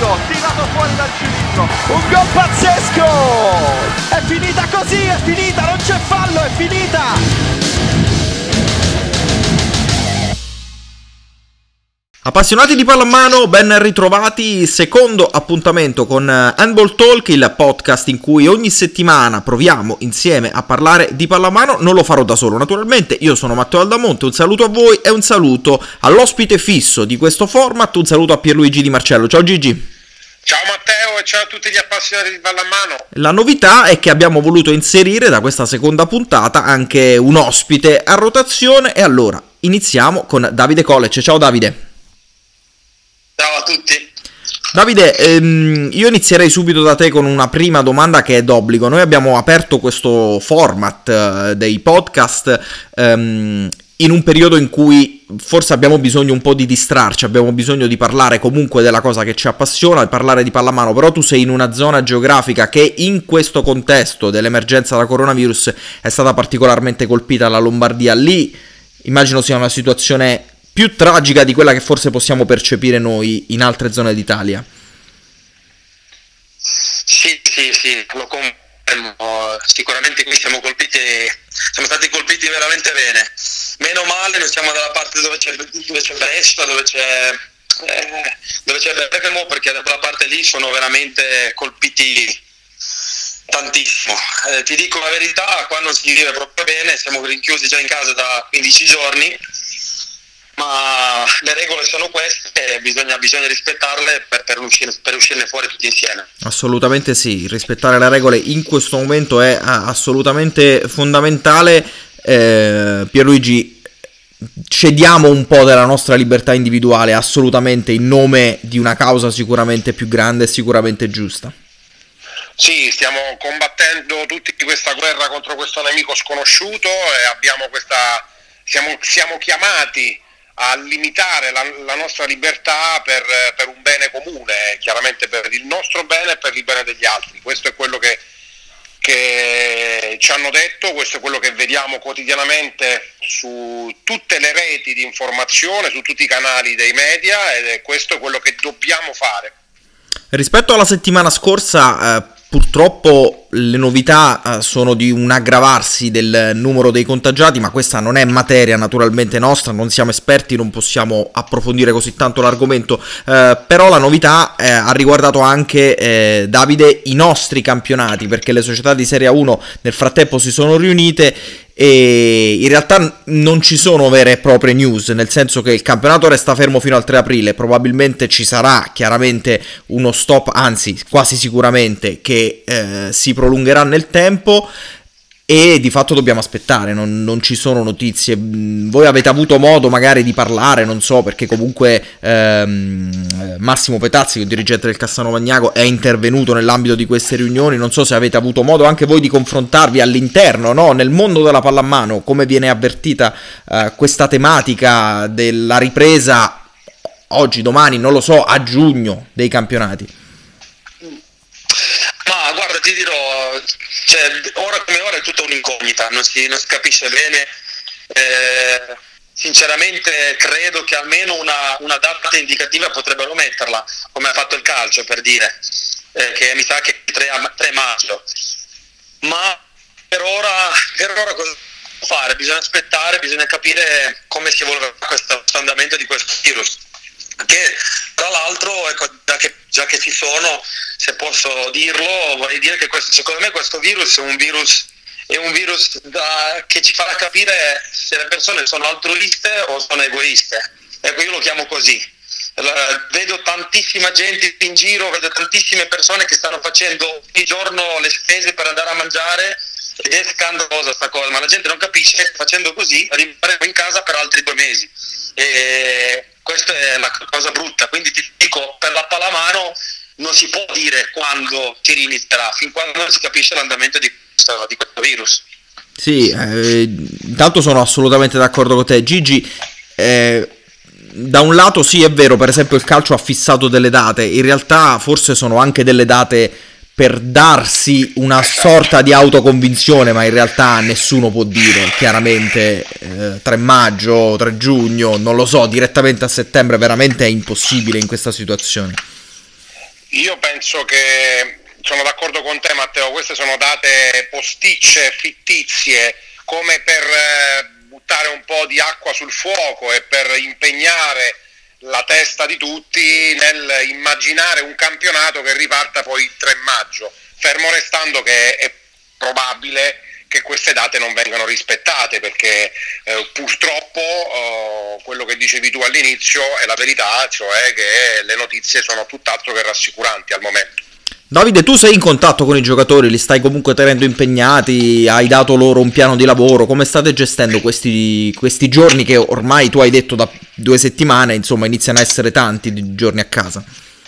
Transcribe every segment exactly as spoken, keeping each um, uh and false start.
Pazzesco, tirato fuori dal cilindro. Un gol pazzesco! È finita così, è finita, non c'è fallo, è finita! Appassionati di pallamano, ben ritrovati, secondo appuntamento con Handball Talk, il podcast in cui ogni settimana proviamo insieme a parlare di pallamano. Non lo farò da solo naturalmente, io sono Matteo Aldamonte, un saluto a voi e un saluto all'ospite fisso di questo format, un saluto a Pierluigi Di Marcello. Ciao Gigi! Ciao Matteo e ciao a tutti gli appassionati di pallamano. La novità è che abbiamo voluto inserire da questa seconda puntata anche un ospite a rotazione e allora iniziamo con Davide Kolec. Ciao Davide! Ciao a tutti. Davide, ehm, io inizierei subito da te con una prima domanda che è d'obbligo. Noi abbiamo aperto questo format eh, dei podcast ehm, in un periodo in cui forse abbiamo bisogno un po' di distrarci, abbiamo bisogno di parlare comunque della cosa che ci appassiona, di parlare di pallamano, però tu sei in una zona geografica che in questo contesto dell'emergenza da coronavirus è stata particolarmente colpita, la Lombardia. Lì immagino sia una situazione più tragica di quella che forse possiamo percepire noi in altre zone d'Italia. Sì, sì, sì, lo confermo. Sicuramente qui siamo colpiti, siamo stati colpiti veramente bene. Meno male, noi siamo dalla parte dove c'è, dove c'è Brescia, dove c'è, eh, dove c'è Bergamo, perché da quella parte lì sono veramente colpiti tantissimo. Eh, ti dico la verità, qua non si vive proprio bene, siamo rinchiusi già in casa da quindici giorni. Ma le regole sono queste e bisogna, bisogna rispettarle per, per, uscire, per uscirne fuori tutti insieme. Assolutamente sì, rispettare le regole in questo momento è assolutamente fondamentale. eh, Pierluigi, cediamo un po' della nostra libertà individuale assolutamente in nome di una causa sicuramente più grande e sicuramente giusta. Sì, stiamo combattendo tutti questa guerra contro questo nemico sconosciuto e abbiamo questa, siamo, siamo chiamati a limitare la, la nostra libertà per, per un bene comune, chiaramente per il nostro bene e per il bene degli altri. Questo è quello che, che ci hanno detto, questo è quello che vediamo quotidianamente su tutte le reti di informazione, su tutti i canali dei media, ed è questo quello che dobbiamo fare. Rispetto alla settimana scorsa, eh, purtroppo le novità eh, sono di un aggravarsi del numero dei contagiati, ma questa non è materia naturalmente nostra, non siamo esperti, non possiamo approfondire così tanto l'argomento, eh, però la novità eh, ha riguardato anche, eh, Davide, i nostri campionati, perché le società di Serie uno nel frattempo si sono riunite e in realtà non ci sono vere e proprie news, nel senso che il campionato resta fermo fino al tre aprile, probabilmente ci sarà chiaramente uno stop, anzi quasi sicuramente che eh, si prolungherà nel tempo e di fatto dobbiamo aspettare, non, non ci sono notizie. Voi avete avuto modo magari di parlare, non so, perché comunque ehm, Massimo Petazzi, il dirigente del Cassano Magnago, è intervenuto nell'ambito di queste riunioni, non so se avete avuto modo anche voi di confrontarvi all'interno, no? Nel mondo della pallamano, come viene avvertita eh, questa tematica della ripresa oggi, domani, non lo so, a giugno dei campionati. Ma guarda, ti dirò, cioè, ora come ora è tutta un'incognita, non si, non si capisce bene. Eh, sinceramente credo che almeno una, una data indicativa potrebbero metterla, come ha fatto il calcio, per dire, eh, che mi sa che è tre maggio. Ma per ora, per ora cosa fare? Bisogna aspettare, bisogna capire come si evolverà questo andamento di questo virus. Che tra l'altro, ecco, già che, già che ci sono, se posso dirlo, vorrei dire che questo, secondo me questo virus è un virus è un virus da, che ci farà capire se le persone sono altruiste o sono egoiste. Ecco, io lo chiamo così. La, vedo tantissima gente in giro, vedo tantissime persone che stanno facendo ogni giorno le spese per andare a mangiare ed è scandalosa sta cosa, ma la gente non capisce che facendo così rimarremo in casa per altri due mesi. E questa è la cosa brutta, quindi ti dico, per la pallamano non si può dire quando si inizierà, fin quando non si capisce l'andamento di questo, di questo virus. Sì, eh, intanto sono assolutamente d'accordo con te, Gigi. Eh, da un lato sì, è vero, per esempio il calcio ha fissato delle date, in realtà forse sono anche delle date per darsi una sorta di autoconvinzione, ma in realtà nessuno può dire chiaramente eh, tre maggio, tre giugno, non lo so, direttamente a settembre veramente è impossibile in questa situazione. Io penso che, sono d'accordo con te Matteo, queste sono date posticce, fittizie, come per eh, buttare un po' di acqua sul fuoco e per impegnare la testa di tutti nel immaginare un campionato che riparta poi il tre maggio, fermo restando che è probabile che queste date non vengano rispettate, perché eh, purtroppo eh, quello che dicevi tu all'inizio è la verità, cioè che le notizie sono tutt'altro che rassicuranti al momento. Davide, tu sei in contatto con i giocatori, li stai comunque tenendo impegnati, hai dato loro un piano di lavoro, come state gestendo questi, questi giorni che ormai tu hai detto da due settimane, insomma, iniziano a essere tanti di giorni a casa?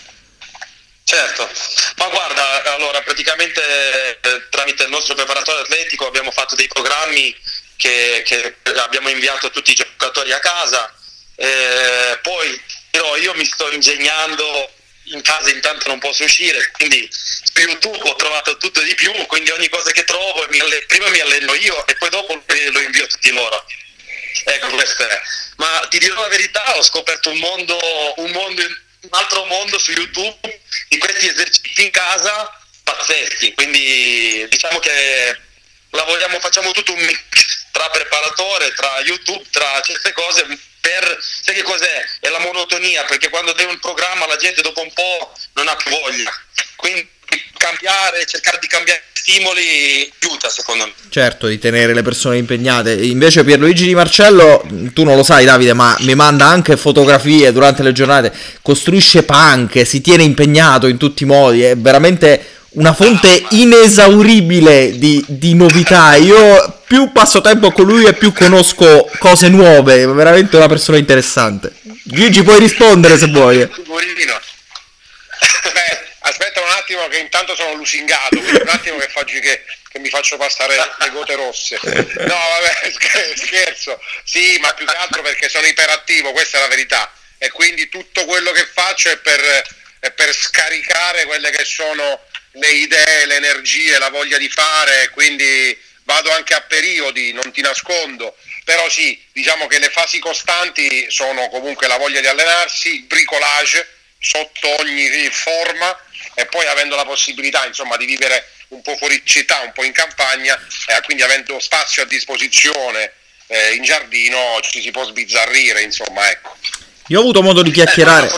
Certo, ma guarda, allora praticamente eh, tramite il nostro preparatore atletico abbiamo fatto dei programmi che, che abbiamo inviato a tutti i giocatori a casa, eh, poi però io mi sto ingegnando, in casa intanto non posso uscire, quindi su YouTube ho trovato tutto di più, quindi ogni cosa che trovo mi alle- prima mi alleno io e poi dopo lo invio a tutti loro. Ecco, questo è. Ma ti dirò la verità, ho scoperto un mondo, un mondo, un altro mondo su YouTube di questi esercizi in casa pazzeschi, quindi diciamo che lavoriamo, facciamo tutto un mix tra preparatore, tra YouTube, tra certe cose, per, sai che cos'è? È la monotonia, perché quando dai un programma la gente dopo un po' non ha più voglia, quindi cambiare, cercare di cambiare stimoli aiuta secondo me. Certo, di tenere le persone impegnate. Invece Pierluigi Di Marcello, tu non lo sai Davide, ma mi manda anche fotografie durante le giornate, costruisce panche, si tiene impegnato in tutti i modi, è veramente una fonte inesauribile di, di novità. Io più passo tempo con lui e più conosco cose nuove, è veramente una persona interessante. Gigi, puoi rispondere se vuoi. Figurino. Beh, aspetta un attimo che intanto sono lusingato, quindi un attimo che, faccio, che, che mi faccio passare le gote rosse. No vabbè, scherzo. Sì, ma più che altro perché sono iperattivo, questa è la verità, e quindi tutto quello che faccio è per, è per scaricare quelle che sono le idee, le energie, la voglia di fare, quindi vado anche a periodi, non ti nascondo, però sì, diciamo che le fasi costanti sono comunque la voglia di allenarsi, il bricolage sotto ogni forma, e poi avendo la possibilità insomma di vivere un po' fuori città, un po' in campagna, e quindi avendo spazio a disposizione eh, in giardino ci si può sbizzarrire, insomma, ecco. Io ho avuto modo di chiacchierare.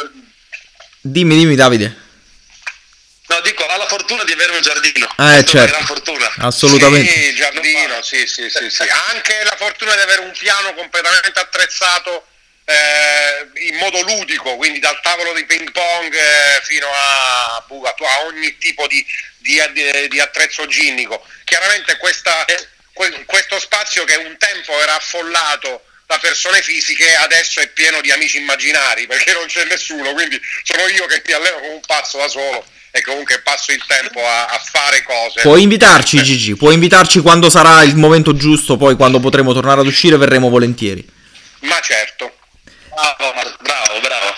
Dimmi, dimmi Davide. No, dico, ha la fortuna di avere un giardino. Eh, certo. È una gran fortuna. Assolutamente. Sì, il giardino, sì, sì, sì, sì. Anche la fortuna di avere un piano completamente attrezzato eh, in modo ludico, quindi dal tavolo di ping pong eh, fino a, a ogni tipo di, di, di attrezzo ginnico. Chiaramente questa, questo spazio che un tempo era affollato da persone fisiche adesso è pieno di amici immaginari, perché non c'è nessuno, quindi sono io che mi alleno come un pazzo da solo e comunque passo il tempo a, a fare cose. Puoi invitarci Gigi, puoi invitarci quando sarà il momento giusto, poi quando potremo tornare ad uscire verremo volentieri. Ma certo. Bravo, bravo, bravo.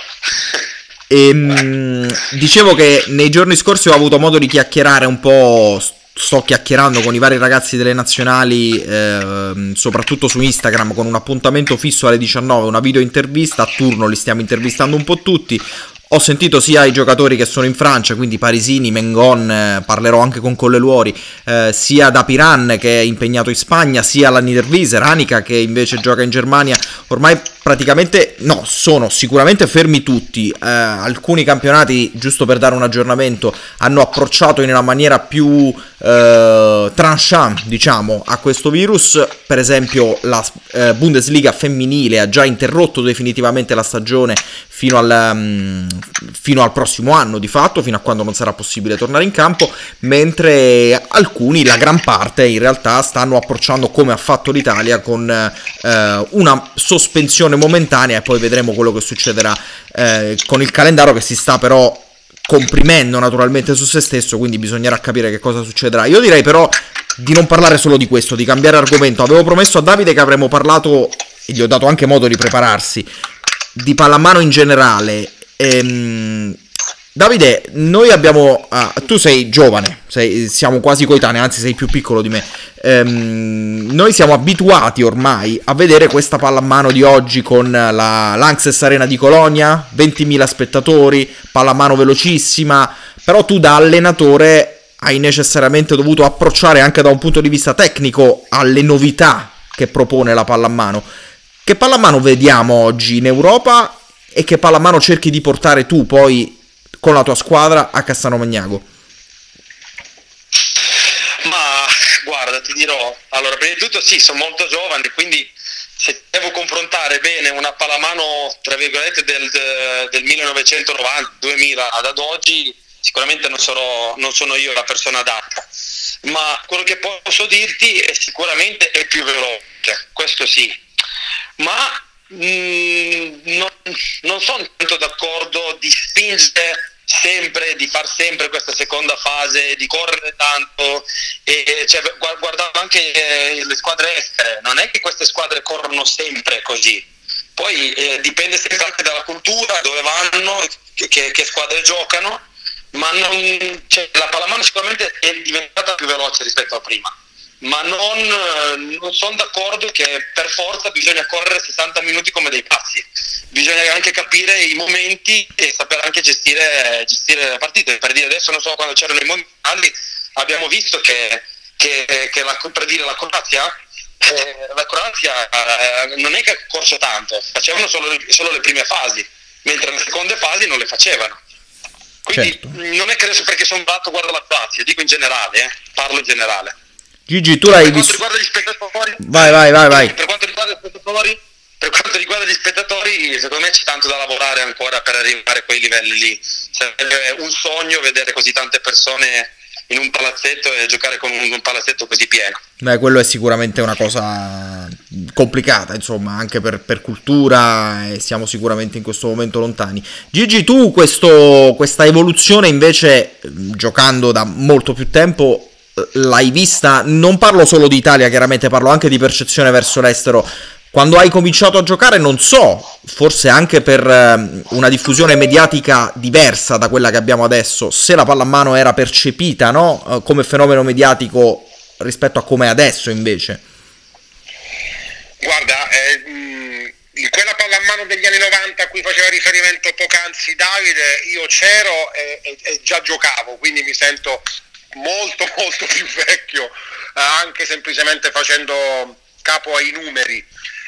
E, mh, dicevo che nei giorni scorsi ho avuto modo di chiacchierare un po', sto chiacchierando con i vari ragazzi delle nazionali, eh, soprattutto su Instagram, con un appuntamento fisso alle diciannove, una video intervista, a turno li stiamo intervistando un po' tutti. Ho sentito sia i giocatori che sono in Francia, quindi Parisini, Mengon, eh, parlerò anche con Colleluori, eh, sia da Piran che è impegnato in Spagna, sia la Niederwieser, Anica che invece gioca in Germania. Ormai praticamente, no, sono sicuramente fermi tutti. Eh, alcuni campionati, giusto per dare un aggiornamento, hanno approcciato in una maniera più eh, tranchant, diciamo, a questo virus. Per esempio la eh, Bundesliga femminile ha già interrotto definitivamente la stagione fino al, um, fino al prossimo anno, di fatto, fino a quando non sarà possibile tornare in campo, mentre alcuni, la gran parte, in realtà stanno approcciando come ha fatto l'Italia, con eh, una sospensione momentanea, e poi vedremo quello che succederà eh, con il calendario che si sta però comprimendo naturalmente su se stesso, quindi bisognerà capire che cosa succederà. Io direi però di non parlare solo di questo, di cambiare argomento. Avevo promesso a Davide che avremmo parlato, e gli ho dato anche modo di prepararsi, di pallamano in generale. Ehm, Davide, noi abbiamo... Ah, tu sei giovane, sei, siamo quasi coetanei, anzi sei più piccolo di me. Ehm, noi siamo abituati ormai a vedere questa pallamano di oggi con la, l'Lanxess Arena di Colonia, ventimila spettatori, pallamano velocissima, però tu da allenatore hai necessariamente dovuto approcciare anche da un punto di vista tecnico alle novità che propone la pallamano. Che pallamano vediamo oggi in Europa e che pallamano cerchi di portare tu poi con la tua squadra a Castano Magnago? Ma guarda, ti dirò, allora prima di tutto sì, sono molto giovane, quindi se devo confrontare bene una pallamano tra virgolette del, del millenovecentonovanta duemila ad oggi, sicuramente non, sarò, non sono io la persona adatta, ma quello che posso dirti è sicuramente è più veloce, questo sì, ma Mm, non, non sono tanto d'accordo di spingere sempre, di far sempre questa seconda fase, di correre tanto, e cioè, guardando anche eh, le squadre estere, non è che queste squadre corrono sempre così, poi eh, dipende sempre anche dalla cultura, dove vanno, che, che squadre giocano, ma non, cioè, la pallamano sicuramente è diventata più veloce rispetto a prima, ma non, non sono d'accordo che per forza bisogna correre sessanta minuti come dei pazzi, bisogna anche capire i momenti e saper anche gestire, gestire le partite. Per dire, adesso non so, quando c'erano i mondiali abbiamo visto che, che, che la, per dire la Croazia eh, la Croazia eh, non è che ha corso tanto, facevano solo, solo le prime fasi, mentre le seconde fasi non le facevano. Quindi certo, non è che adesso perché sono bravo guardo la Croazia, dico in generale, eh, parlo in generale. Gigi, tu l'hai visto? Per quanto riguarda gli spettatori, vai, vai, vai, vai. Per quanto riguarda gli spettatori, per quanto riguarda gli spettatori, secondo me c'è tanto da lavorare ancora per arrivare a quei livelli lì. Sarebbe un sogno vedere così tante persone in un palazzetto e giocare con un, un palazzetto così pieno. Beh, quello è sicuramente una cosa complicata, insomma, anche per, per cultura, e siamo sicuramente in questo momento lontani. Gigi, tu questo, questa evoluzione invece, giocando da molto più tempo, l'hai vista? Non parlo solo di Italia, chiaramente parlo anche di percezione verso l'estero. Quando hai cominciato a giocare, non so, forse anche per una diffusione mediatica diversa da quella che abbiamo adesso, se la pallamano era percepita, no? Come fenomeno mediatico rispetto a come è adesso invece. Guarda, eh, in quella pallamano degli anni novanta a cui faceva riferimento poc'anzi Davide, io c'ero e, e, e già giocavo, quindi mi sento molto molto più vecchio, eh, anche semplicemente facendo capo ai numeri.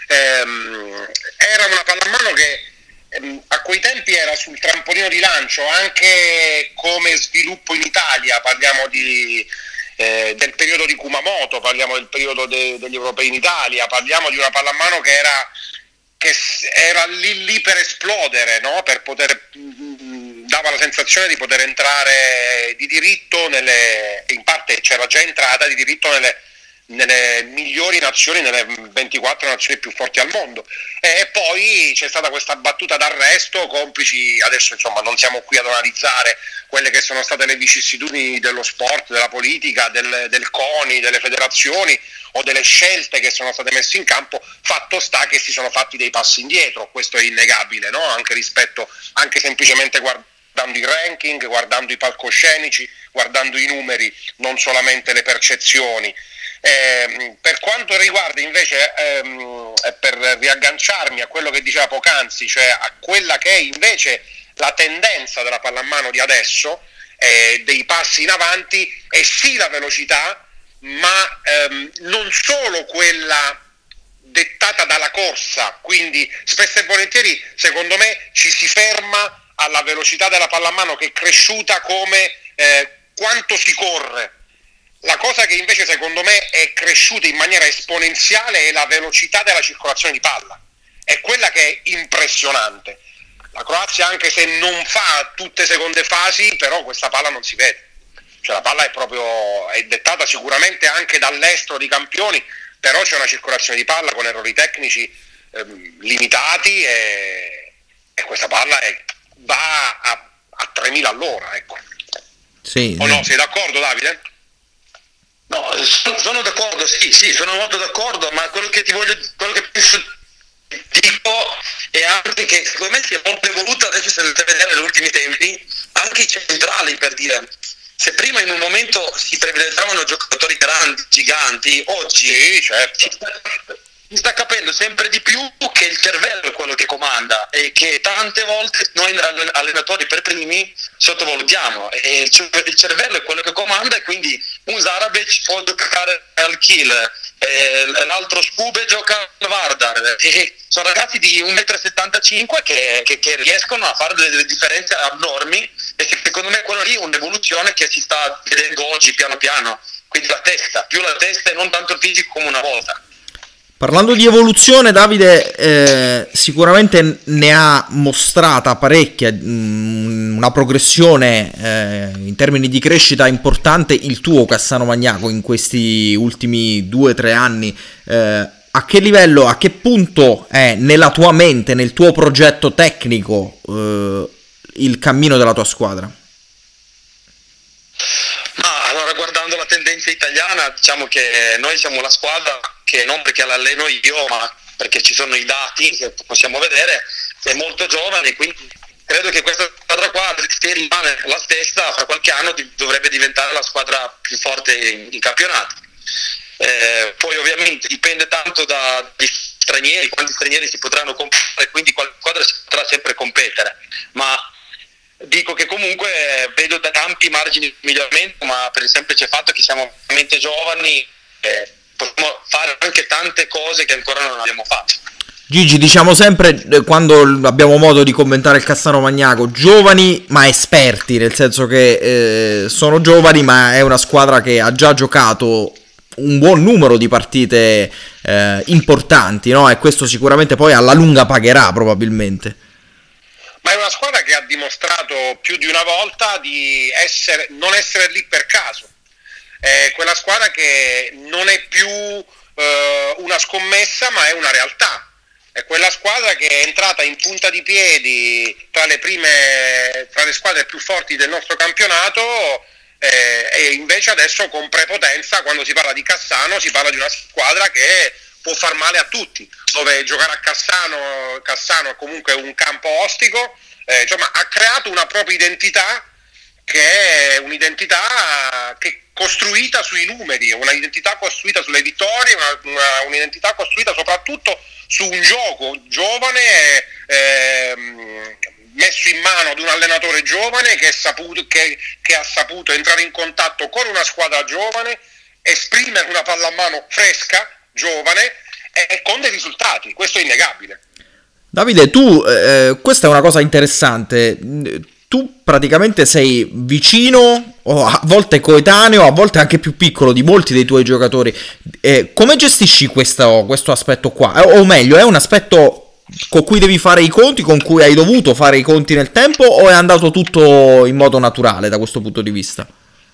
Ehm, era una pallamano che ehm, a quei tempi era sul trampolino di lancio, anche come sviluppo in Italia, parliamo di, eh, del periodo di Kumamoto, parliamo del periodo de, degli europei in Italia, parliamo di una pallamano che era, che era lì lì per esplodere, no? Per poter dava la sensazione di poter entrare di diritto nelle, in parte c'era già entrata di diritto nelle, nelle migliori nazioni, nelle ventiquattro nazioni più forti al mondo, e poi c'è stata questa battuta d'arresto, complici, adesso insomma non siamo qui ad analizzare quelle che sono state le vicissitudini dello sport, della politica, del, del CONI, delle federazioni o delle scelte che sono state messe in campo. Fatto sta che si sono fatti dei passi indietro, questo è innegabile, no? Anche rispetto, anche semplicemente guardando guardando i ranking, guardando i palcoscenici, guardando i numeri, non solamente le percezioni. Eh, per quanto riguarda invece, ehm, per riagganciarmi a quello che diceva poc'anzi, cioè a quella che è invece la tendenza della pallamano di adesso, eh, dei passi in avanti, è sì la velocità, ma ehm, non solo quella dettata dalla corsa, quindi spesso e volentieri secondo me ci si ferma alla velocità della pallamano, che è cresciuta come eh, quanto si corre. La cosa che invece secondo me è cresciuta in maniera esponenziale è la velocità della circolazione di palla, è quella che è impressionante. La Croazia, anche se non fa tutte seconde fasi, però questa palla non si vede, cioè la palla è proprio è dettata sicuramente anche dall'estero di campioni, però c'è una circolazione di palla con errori tecnici ehm, limitati, e, e questa palla è va a, a tremila all'ora, ecco. Sì, o no, sei d'accordo Davide? No, sono d'accordo, sì, sì, sono molto d'accordo, ma quello che ti voglio, quello che penso, dico è anche che secondo me si è molto evoluta, adesso se andate a vedere negli ultimi tempi, anche i centrali, per dire, se prima in un momento si privilegiavano giocatori grandi, giganti, oggi sì, certo. si, sta, si sta capendo sempre di più che il cervello è quello che comanda e che tante volte noi allenatori per primi sottovalutiamo, e il, il cervello è quello che comanda, e quindi un Zarabec può giocare al Kiel, eh, l'altro Skube gioca al Vardar, e sono ragazzi di uno virgola settantacinque m che, che, che riescono a fare delle differenze abnormi, e secondo me quella lì è un'evoluzione che si sta vedendo oggi piano piano, quindi la testa, più la testa e non tanto il fisico come una volta. Parlando di evoluzione, Davide, eh, sicuramente ne ha mostrata parecchia, mh, una progressione eh, in termini di crescita importante il tuo Cassano Magnaco in questi ultimi due o tre anni. Eh, a che livello, a che punto è nella tua mente, nel tuo progetto tecnico, eh, il cammino della tua squadra? Ma allora, guardando la tendenza italiana, diciamo che noi siamo la squadra che, non perché l'alleno io, ma perché ci sono i dati che possiamo vedere, è molto giovane, quindi credo che questa squadra qua, se rimane la stessa, fra qualche anno dovrebbe diventare la squadra più forte in, in campionato. Eh, poi ovviamente dipende tanto dagli stranieri, quanti stranieri si potranno comprare, quindi qualche squadra si potrà sempre competere, ma dico che comunque vedo da ampi margini di miglioramento, ma per il semplice fatto che siamo veramente giovani, eh, possiamo fare anche tante cose che ancora non abbiamo fatto. Gigi, diciamo sempre, eh, quando abbiamo modo di commentare il Cassano Magnaco, giovani ma esperti, nel senso che eh, sono giovani, ma è una squadra che ha già giocato un buon numero di partite eh, importanti, no? E questo sicuramente poi alla lunga pagherà probabilmente. Ma è una squadra che ha dimostrato più di una volta di essere, non essere lì per caso. È quella squadra che non è più eh, una scommessa, ma è una realtà. È quella squadra che è entrata in punta di piedi tra le prime, tra le squadre più forti del nostro campionato, eh, e invece adesso con prepotenza, quando si parla di Cassano, si parla di una squadra che può far male a tutti, dove giocare a Cassano, Cassano è comunque un campo ostico, eh, insomma ha creato una propria identità, che è un'identità che è costruita sui numeri, un'identità costruita sulle vittorie, una, una, un'identità costruita soprattutto su un gioco giovane, eh, messo in mano ad un allenatore giovane che, è saputo, che, che ha saputo entrare in contatto con una squadra giovane, esprimere una pallamano fresca, giovane, e con dei risultati, questo è innegabile. Davide, tu, eh, questa è una cosa interessante, tu praticamente sei vicino o a volte coetaneo, a volte anche più piccolo di molti dei tuoi giocatori, eh, come gestisci questo, questo aspetto qua? Eh, o meglio, è un aspetto con cui devi fare i conti, con cui hai dovuto fare i conti nel tempo, o è andato tutto in modo naturale da questo punto di vista?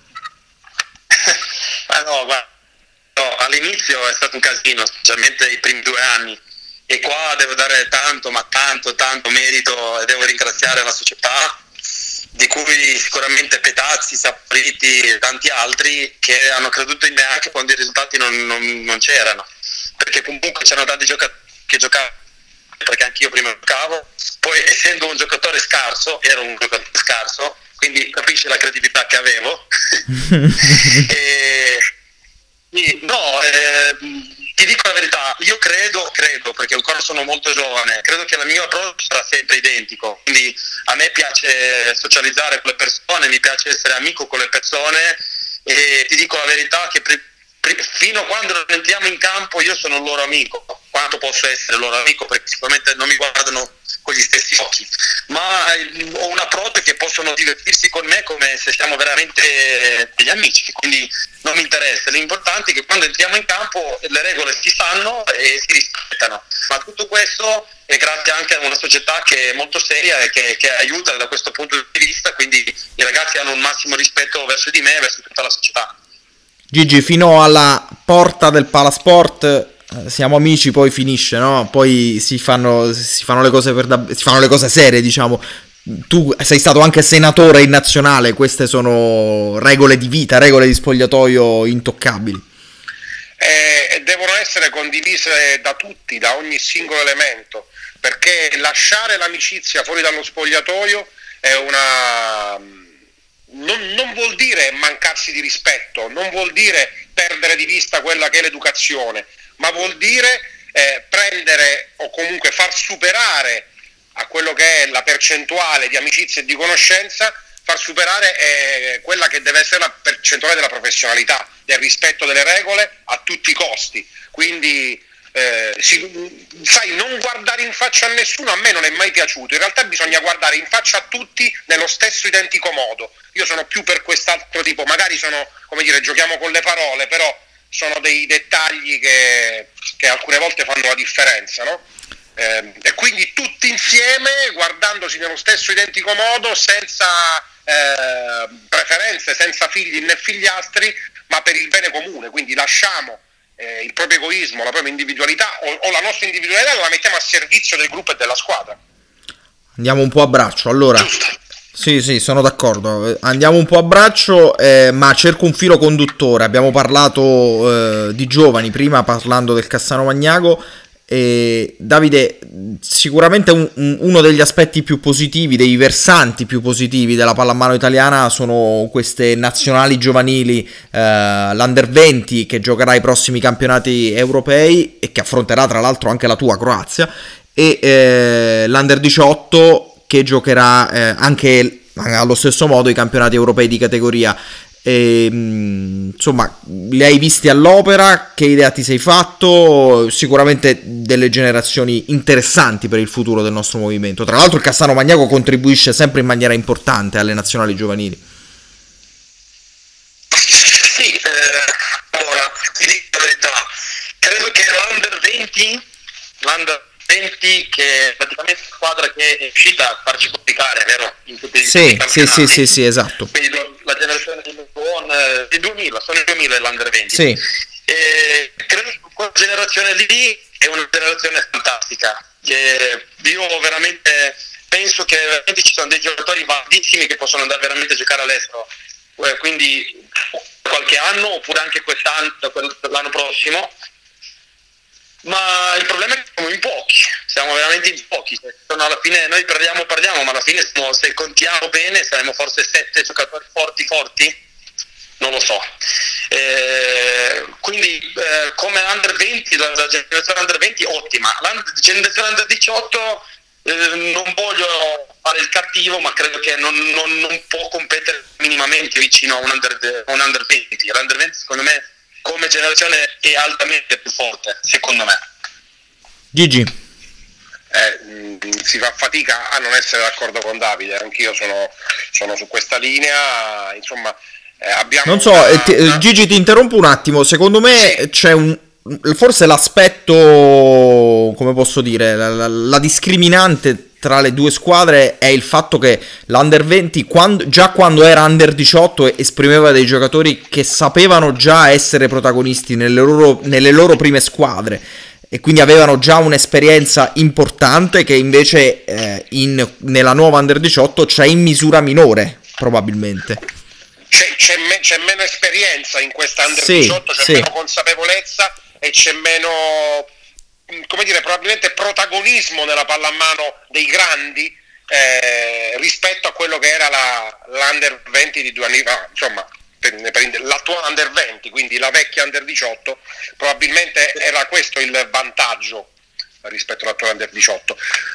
Ma no, guarda, no, all'inizio è stato un casino, specialmente i primi due anni, e qua devo dare tanto, ma tanto, tanto merito, e devo ringraziare la società, di cui sicuramente Petazzi, Saporiti e tanti altri, che hanno creduto in me anche quando i risultati non, non, non c'erano, perché comunque c'erano tanti giocatori che giocavano, perché anche io prima giocavo, poi essendo un giocatore scarso, ero un giocatore scarso, quindi capisci la credibilità che avevo. e, e, no, eh, ti dico la verità, io credo, credo, perché ancora sono molto giovane, credo che il mio approccio sarà sempre identico, quindi a me piace socializzare con le persone, mi piace essere amico con le persone, e ti dico la verità che pre- pre- fino a quando non entriamo in campo io sono il loro amico, quanto posso essere il loro amico, perché sicuramente non mi guardano con gli stessi occhi, ma eh, ho un approccio che possono divertirsi con me come se siamo veramente degli amici, quindi non mi interessa, l'importante è che quando entriamo in campo le regole si fanno e si rispettano, ma tutto questo è grazie anche a una società che è molto seria e che, che aiuta da questo punto di vista, quindi i ragazzi hanno un massimo rispetto verso di me e verso tutta la società. Gigi, fino alla porta del Palasport siamo amici, poi finisce, no? Poi si fanno, si fanno le cose per da- si fanno le cose serie, diciamo. Tu sei stato anche senatore in nazionale, queste sono regole di vita, regole di spogliatoio intoccabili. E eh, devono essere condivise da tutti, da ogni singolo elemento, perché lasciare l'amicizia fuori dallo spogliatoio è una non, non vuol dire mancarsi di rispetto, non vuol dire perdere di vista quella che è l'educazione, ma vuol dire eh, prendere o comunque far superare a quello che è la percentuale di amicizia e di conoscenza, far superare eh, quella che deve essere la percentuale della professionalità, del rispetto delle regole a tutti i costi. Quindi eh, si, sai, non guardare in faccia a nessuno a me non è mai piaciuto, in realtà bisogna guardare in faccia a tutti nello stesso identico modo. Io sono più per quest'altro tipo, magari sono, come dire, giochiamo con le parole, però sono dei dettagli che, che alcune volte fanno la differenza, no? Eh, e quindi tutti insieme, guardandosi nello stesso identico modo, senza eh, preferenze, senza figli né figliastri, ma per il bene comune. Quindi lasciamo eh, il proprio egoismo, la propria individualità o, o la nostra individualità, la mettiamo a servizio del gruppo e della squadra. Andiamo un po' a braccio, allora. Giusto. Sì, sì, sono d'accordo. Andiamo un po' a braccio, eh, ma cerco un filo conduttore. Abbiamo parlato eh, di giovani, prima parlando del Cassano Magnago. E Davide, sicuramente un, un, uno degli aspetti più positivi, dei versanti più positivi della pallamano italiana sono queste nazionali giovanili, eh, l'Under venti che giocherà i prossimi campionati europei e che affronterà tra l'altro anche la tua Croazia, e eh, l'Under diciotto che giocherà eh, anche allo stesso modo i campionati europei di categoria. E, insomma, li hai visti all'opera? Che idea ti sei fatto? Sicuramente delle generazioni interessanti per il futuro del nostro movimento. Tra l'altro il Cassano Magnago contribuisce sempre in maniera importante alle nazionali giovanili. Sì, eh, allora, ti dico la verità, credo che l'Under venti, l'Under venti che è praticamente la squadra che è riuscita a farci pubblicare, vero? In tutti sì, i sì, sì, sì, sì, esatto. Quindi la generazione di del duemila, sono il duemila l'Under venti. Sì. E credo che quella generazione lì è una generazione fantastica. E io veramente penso che veramente ci sono dei giocatori validissimi che possono andare veramente a giocare all'estero. Quindi qualche anno oppure anche quest'anno, l'anno prossimo. Ma il problema è che siamo in pochi, siamo veramente in pochi. Alla fine noi perdiamo, perdiamo, ma alla fine siamo, se contiamo bene saremo forse sette giocatori forti, forti. Non lo so. Eh, quindi eh, come Under venti, la, la generazione Under venti ottima. La generazione Under diciotto eh, non voglio fare il cattivo, ma credo che non, non, non può competere minimamente vicino a un Under, un under venti. L'Under venti secondo me come generazione è altamente più forte, secondo me. Gigi. Eh, mh, si fa fatica a non essere d'accordo con Davide, anch'io sono, sono su questa linea, insomma. Eh, abbiamo non so, una, eh, ti, una... Gigi ti interrompo un attimo, secondo me sì. C'è un forse l'aspetto, come posso dire, la, la, la discriminante tra le due squadre è il fatto che l'Under venti quando, già quando era Under diciotto esprimeva dei giocatori che sapevano già essere protagonisti nelle loro, nelle loro prime squadre e quindi avevano già un'esperienza importante che invece eh, in, nella nuova Under diciotto c'è in misura minore probabilmente. C'è, c'è, me, c'è meno esperienza in questa Under sì, diciotto, c'è sì. meno consapevolezza e c'è meno, come dire, probabilmente protagonismo nella pallamano dei grandi eh, rispetto a quello che era la, l'Under venti di due anni fa, insomma per, per l'attuale Under venti, quindi la vecchia Under diciotto, probabilmente era questo il vantaggio rispetto all'attuale Under diciotto.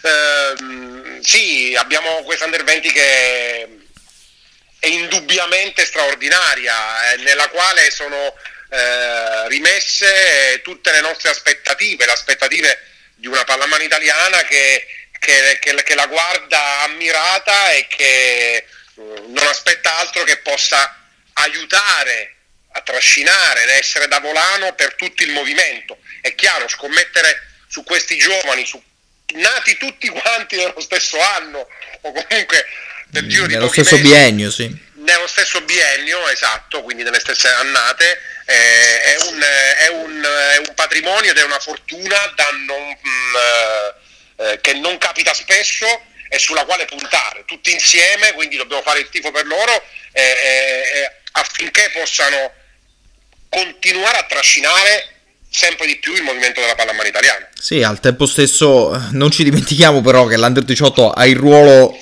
Eh, sì, abbiamo questa Under venti che è indubbiamente straordinaria, eh, nella quale sono eh, rimesse tutte le nostre aspettative, le aspettative di una pallamano italiana che, che, che, che la guarda ammirata e che mh, non aspetta altro che possa aiutare a trascinare ed essere da volano per tutto il movimento. È chiaro, scommettere su questi giovani, su, nati tutti quanti nello stesso anno o comunque del giro di nello pochi stesso mesi, biennio, sì. Nello stesso biennio, esatto, quindi nelle stesse annate, eh, è, un, è, un, è un patrimonio ed è una fortuna da non, mh, eh, che non capita spesso e sulla quale puntare tutti insieme, quindi dobbiamo fare il tifo per loro eh, eh, affinché possano continuare a trascinare sempre di più il movimento della pallamano italiana. Sì, al tempo stesso non ci dimentichiamo però che l'Under diciotto ha il ruolo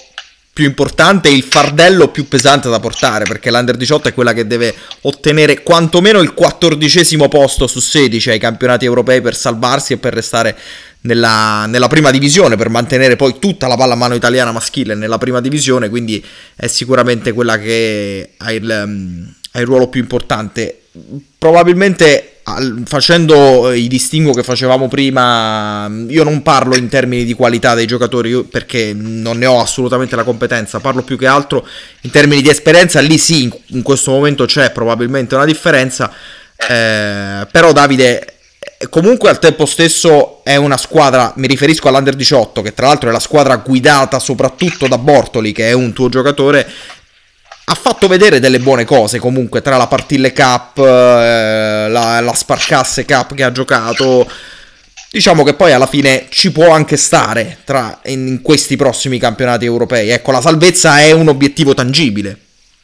più importante e il fardello più pesante da portare, perché l'Under diciotto è quella che deve ottenere quantomeno il quattordicesimo posto su sedici ai campionati europei per salvarsi e per restare nella, nella prima divisione, per mantenere poi tutta la pallamano italiana maschile nella prima divisione, quindi è sicuramente quella che ha il, um, ha il ruolo più importante. Probabilmente, facendo i distinguo che facevamo prima, io non parlo in termini di qualità dei giocatori perché non ne ho assolutamente la competenza, parlo più che altro in termini di esperienza. Lì sì, in questo momento c'è probabilmente una differenza, eh, però Davide comunque al tempo stesso è una squadra, mi riferisco all'Under diciotto, che tra l'altro è la squadra guidata soprattutto da Bortoli, che è un tuo giocatore. Ha fatto vedere delle buone cose comunque tra la Partille Cup, eh, la, la Sparcasse Cup che ha giocato. Diciamo che poi alla fine ci può anche stare tra, in, in questi prossimi campionati europei. Ecco, la salvezza è un obiettivo tangibile.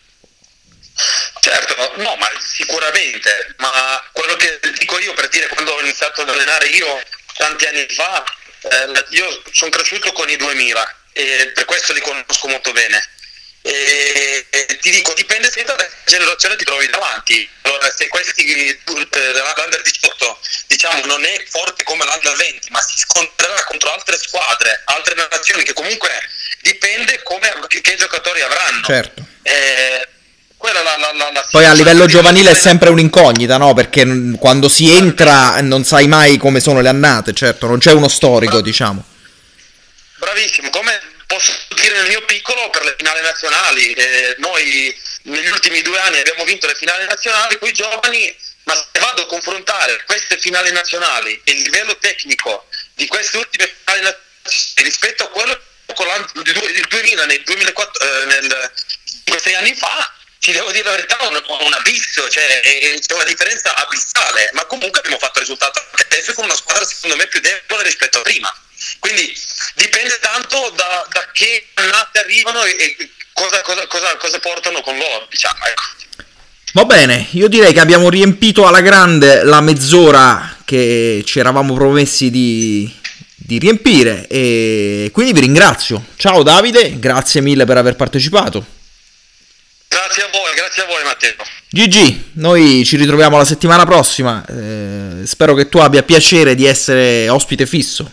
Certo, no, ma sicuramente. Ma quello che dico io, per dire, quando ho iniziato ad allenare io tanti anni fa, eh, io sono cresciuto con i duemila e per questo li conosco molto bene. E, e ti dico, dipende sempre da che generazione ti trovi davanti. Allora, se questi l'Under diciotto diciamo non è forte come l'Under venti, ma si scontrerà contro altre squadre, altre nazioni, che comunque dipende come, che, che giocatori avranno. Certo. Eh, quella la, la, la, la Poi a livello giovanile è sempre un'incognita, no? Perché quando si entra non sai mai come sono le annate, certo, non c'è uno storico, Bra- diciamo. Bravissimo, come posso dire nel mio piccolo per le finali nazionali, eh, noi negli ultimi due anni abbiamo vinto le finali nazionali con i giovani, ma se vado a confrontare queste finali nazionali e il livello tecnico di queste ultime finali nazionali rispetto a quello con il duemila nel duemilaquattro, eh, nel sei anni fa, ti devo dire la verità, un, un abisso, cioè c'è una differenza abissale, ma comunque abbiamo fatto risultato adesso con una squadra secondo me più debole rispetto a prima. Quindi dipende tanto da, da che annate arrivano e, e cosa, cosa, cosa, cosa portano con loro, diciamo, ecco. Va bene, io direi che abbiamo riempito alla grande la mezz'ora che ci eravamo promessi di, di riempire, e quindi vi ringrazio. Ciao Davide, grazie mille per aver partecipato. Grazie a voi, grazie a voi Matteo. G G, noi ci ritroviamo la settimana prossima, eh, spero che tu abbia piacere di essere ospite fisso.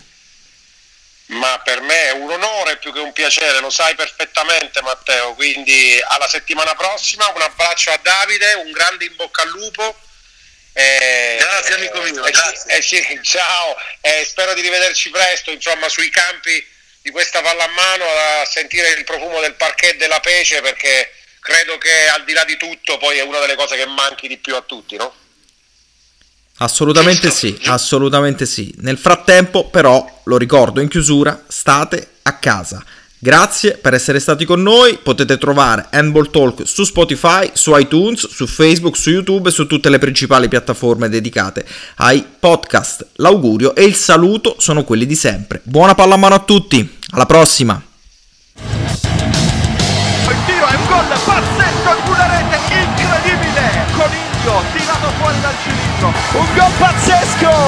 Ma per me è un onore più che un piacere, lo sai perfettamente Matteo, quindi alla settimana prossima, un abbraccio a Davide, un grande in bocca al lupo. E, grazie amico mio, e, grazie. E, sì, ciao, e spero di rivederci presto, insomma, sui campi di questa pallamano a sentire il profumo del parquet della Pece, perché credo che al di là di tutto poi è una delle cose che manchi di più a tutti, no? Assolutamente sì, assolutamente sì. Nel frattempo, però, lo ricordo in chiusura, state a casa. Grazie per essere stati con noi. Potete trovare Handball Talk su Spotify, su iTunes, su Facebook, su YouTube e su tutte le principali piattaforme dedicate ai podcast. L'augurio e il saluto sono quelli di sempre. Buona pallamano a tutti, alla prossima. Il tiro è un gol pazzesco, una rete incredibile. Coniglio tirato fuori dal cilindro. Un gol pazzesco!